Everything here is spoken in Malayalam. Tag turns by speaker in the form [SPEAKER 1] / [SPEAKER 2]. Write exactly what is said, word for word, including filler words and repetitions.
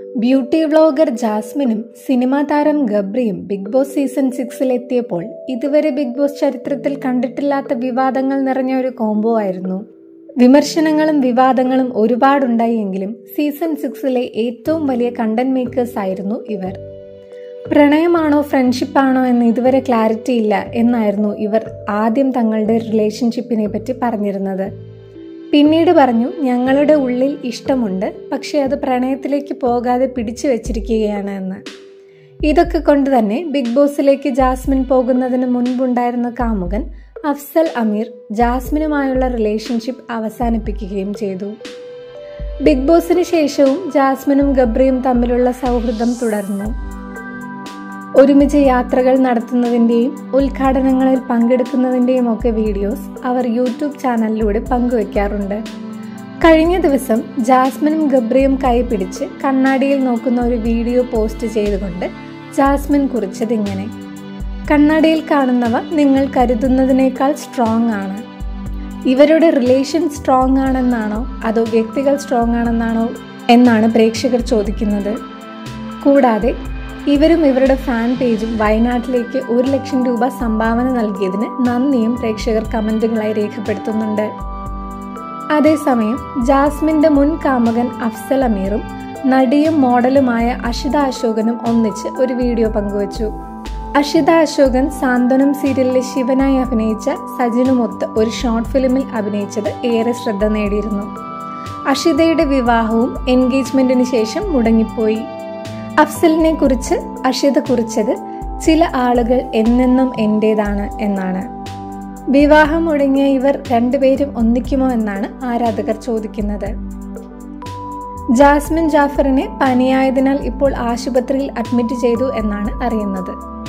[SPEAKER 1] ബ്യൂട്ടി വ്ളോഗർ ജാസ്മിനും സിനിമാ താരം ഗബ്രിയും ബിഗ് ബോസ് സീസൺ സിക്സിലെത്തിയപ്പോൾ ഇതുവരെ ബിഗ് ബോസ് ചരിത്രത്തിൽ കണ്ടിട്ടില്ലാത്ത വിവാദങ്ങൾ നിറഞ്ഞ ഒരു കോംബോ ആയിരുന്നു. വിമർശനങ്ങളും വിവാദങ്ങളും ഒരുപാടുണ്ടായെങ്കിലും സീസൺ സിക്സിലെ ഏറ്റവും വലിയ കണ്ടന്റ് മേക്കേഴ്സ് ആയിരുന്നു ഇവർ. പ്രണയമാണോ ഫ്രണ്ട്ഷിപ്പാണോ എന്ന് ഇതുവരെ ക്ലാരിറ്റി ഇല്ല എന്നായിരുന്നു ഇവർ ആദ്യം തങ്ങളുടെ റിലേഷൻഷിപ്പിനെ പറ്റി പറഞ്ഞിരുന്നത്. പിന്നീട് പറഞ്ഞു, ഞങ്ങളുടെ ഉള്ളിൽ ഇഷ്ടമുണ്ട്, പക്ഷെ അത് പ്രണയത്തിലേക്ക് പോകാതെ പിടിച്ചു വെച്ചിരിക്കുകയാണ് എന്ന്. ഇതൊക്കെ കൊണ്ട് തന്നെ ബിഗ് ബോസിലേക്ക് ജാസ്മിൻ പോകുന്നതിന് മുൻപുണ്ടായിരുന്ന കാമുകൻ അഫ്സൽ അമീർ ജാസ്മിനുമായുള്ള റിലേഷൻഷിപ്പ് അവസാനിപ്പിക്കുകയും ചെയ്തു. ബിഗ് ബോസിന് ശേഷവും ജാസ്മിനും ഗബ്രിയും തമ്മിലുള്ള സൗഹൃദം തുടർന്നു. ഒരുമിച്ച് യാത്രകൾ നടത്തുന്നതിൻ്റെയും ഉദ്ഘാടനങ്ങളിൽ പങ്കെടുക്കുന്നതിൻ്റെയും ഒക്കെ വീഡിയോസ് അവർ യൂട്യൂബ് ചാനലിലൂടെ പങ്കുവയ്ക്കാറുണ്ട്. കഴിഞ്ഞ ദിവസം ജാസ്മിനും ഗബ്രിയും കൈപിടിച്ച് കണ്ണാടിയിൽ നോക്കുന്ന ഒരു വീഡിയോ പോസ്റ്റ് ചെയ്തുകൊണ്ട് ജാസ്മിൻ കുറിച്ചതിങ്ങനെ: കണ്ണാടിയിൽ കാണുന്നവ നിങ്ങൾ കരുതുന്നതിനേക്കാൾ സ്ട്രോങ് ആണ്. ഇവരുടെ റിലേഷൻ സ്ട്രോങ് ആണെന്നാണോ അതോ വ്യക്തികൾ സ്ട്രോങ് ആണെന്നാണോ എന്നാണ് പ്രേക്ഷകർ ചോദിക്കുന്നത്. കൂടാതെ ഇവരും ഇവരുടെ ഫാൻ പേജും വയനാട്ടിലേക്ക് ഒരു ലക്ഷം രൂപ സംഭാവന നൽകിയതിന് നന്ദിയും പ്രേക്ഷകർ കമന്റുകളായി രേഖപ്പെടുത്തുന്നുണ്ട്. അതേസമയം ജാസ്മിന്റെ മുൻ കാമുകൻ അഫ്സൽ അമീറും നടിയും മോഡലുമായ അഷിത അശോകനും ഒന്നിച്ച് ഒരു വീഡിയോ പങ്കുവച്ചു. അഷിത അശോകൻ സാന്ത്വനം സീരിയലിലെ ശിവനായി അഭിനയിച്ച സജിനുമൊത്ത് ഒരു ഷോർട്ട് ഫിലിമിൽ അഭിനയിച്ചത് ഏറെ ശ്രദ്ധ നേടിയിരുന്നു. അഷിതയുടെ വിവാഹവും എൻഗേജ്മെന്റിന് ശേഷം മുടങ്ങിപ്പോയി. അഫ്സലിനെ കുറിച്ച് അഷിത കുറിച്ചത് ചില ആളുകൾ എന്നെന്നും എന്റേതാണ് എന്നാണ്. വിവാഹം മുടങ്ങിയ ഇവർ രണ്ടുപേരും ഒന്നിക്കുമോ എന്നാണ് ആരാധകർ ചോദിക്കുന്നത്. ജാസ്മിൻ ജാഫറിനെ പനിയായതിനാൽ ഇപ്പോൾ ആശുപത്രിയിൽ അഡ്മിറ്റ് ചെയ്തു എന്നാണ് അറിയുന്നത്.